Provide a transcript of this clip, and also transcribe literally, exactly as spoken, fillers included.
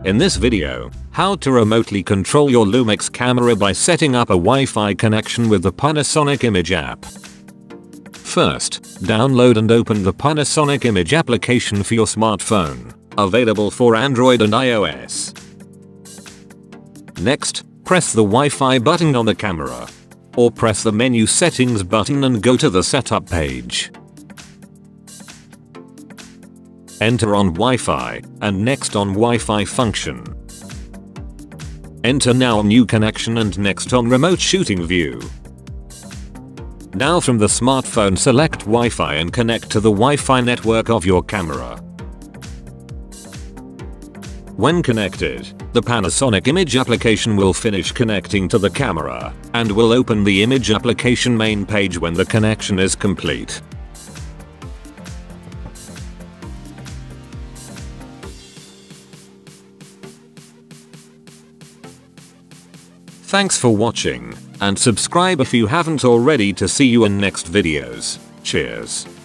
In this video, how to remotely control your Lumix camera by setting up a Wi-Fi connection with the Panasonic Image app. First, download and open the Panasonic Image application for your smartphone, available for Android and iOS. Next, press the Wi-Fi button on the camera. Or press the menu settings button and go to the setup page. Enter on Wi-Fi, and next on Wi-Fi function. Enter now new connection and next on remote shooting view. Now from the smartphone select Wi-Fi and connect to the Wi-Fi network of your camera. When connected, the Panasonic Image application will finish connecting to the camera, and will open the Image application main page when the connection is complete. Thanks for watching, and subscribe if you haven't already to see you in next videos. Cheers.